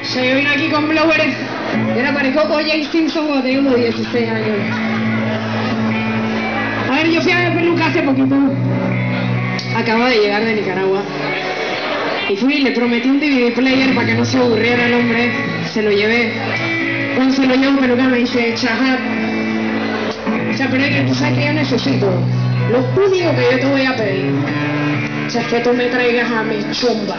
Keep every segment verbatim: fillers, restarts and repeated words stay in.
Se vino aquí con blowers. Era parecido O J Simpson cuando tenía unos dieciséis años. A ver, yo fui a ver peluca hace poquito. Acabo de llegar de Nicaragua. Y fui y le prometí un D V D player para que no se aburriera el hombre. Se lo llevé. Cuando se lo llevo, peluca me dice, Chahat. O sea, pero es que tú sabes que yo necesito. Lo único que yo te voy a pedir, o sea, es que tú me traigas a mi chumba.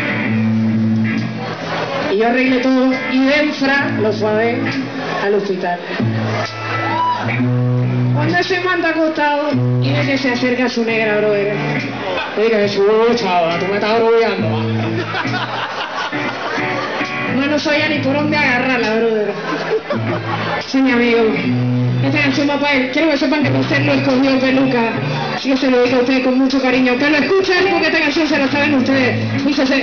Y yo arreglé todo y Denfra lo fue a ver al hospital. Cuando ese man está acostado y ve que se acerca a su negra, brother. Le digo, su huevo, chava, tú me estás rodeando. No, no sabía ni por dónde agarrarla, brother. Sí, mi amigo. Esta canción va para él. Quiero que sepan que usted lo escogió peluca. Yo se lo dedico a ustedes con mucho cariño. Que lo escuchen porque esta canción se la saben ustedes. Dice así.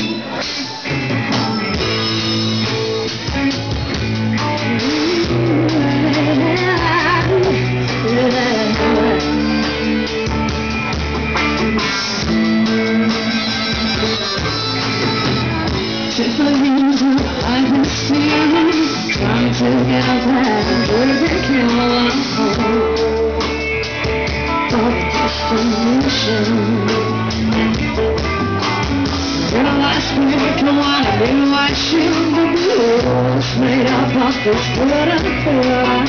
Just like you, I've been seeing, trying to get out that baby kill on of destination. When I last week, come on, I didn't watch you, the blues made up of this wood and blood.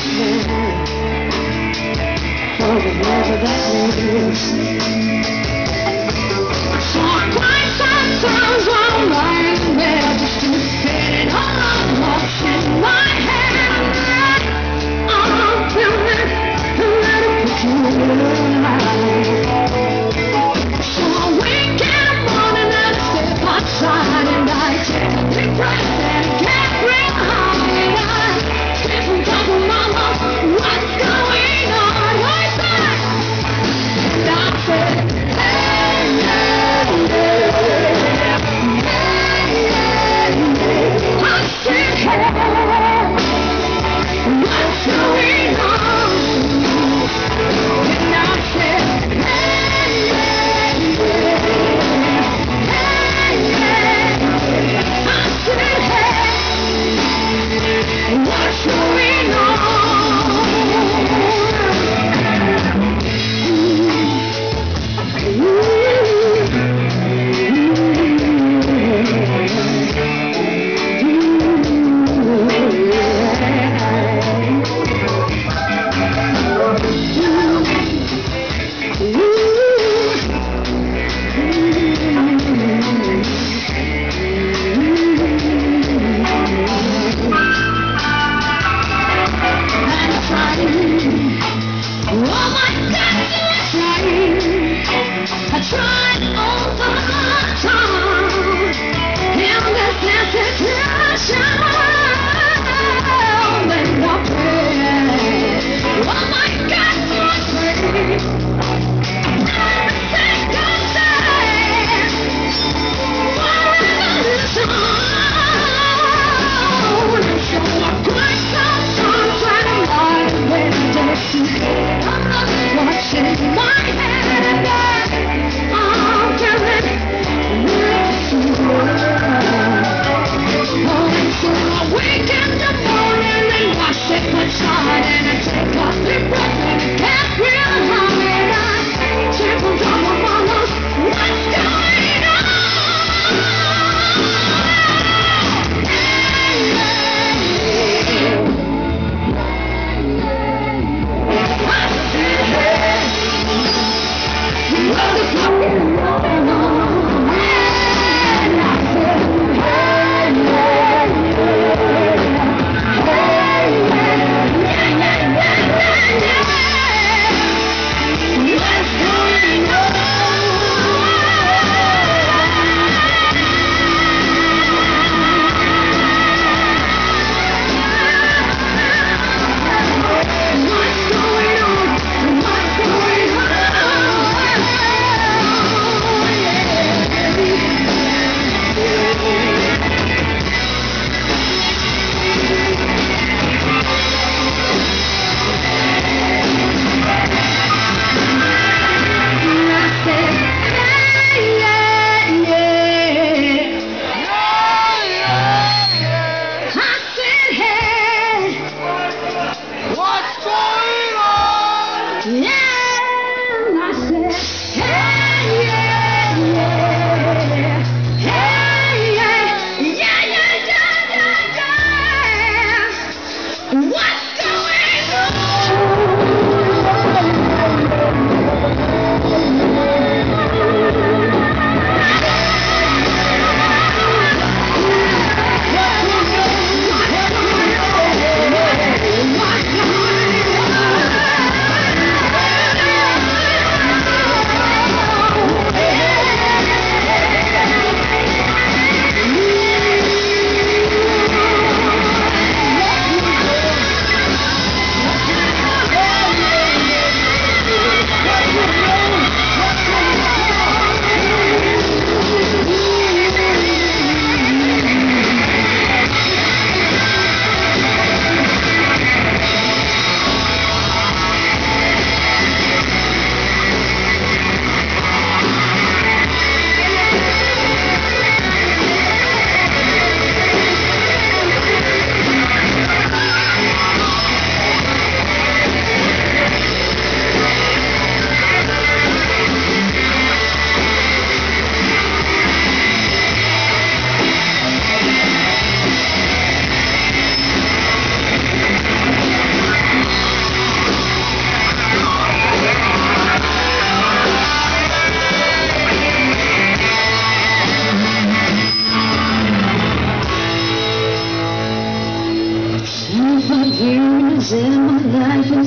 For whatever that may be. So I cried sometimes while I'm lying there, just to get it all on what's in my head. I'm feeling a little peculiar. So I wake in the morning and step outside and I take a deep breath and get real high. I step on top of my mama, what's going on? What's that? And I said, hey, hey, hey.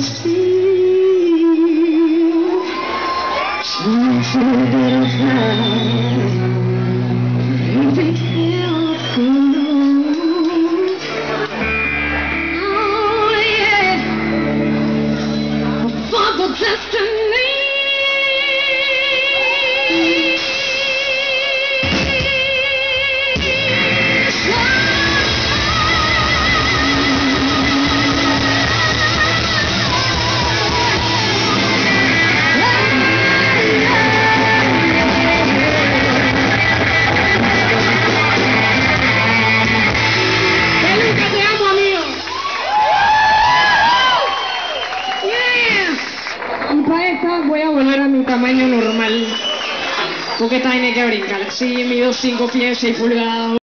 feel such a little time. Be careful. Oh yeah, for the destiny. Voy a volver a mi tamaño normal, porque esta tiene que brincar. Sí, mido cinco pies, seis pulgadas.